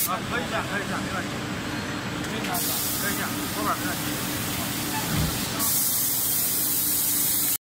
啊，可以这样，可以这样，没问题。可以这样，可以这样，后边没问题。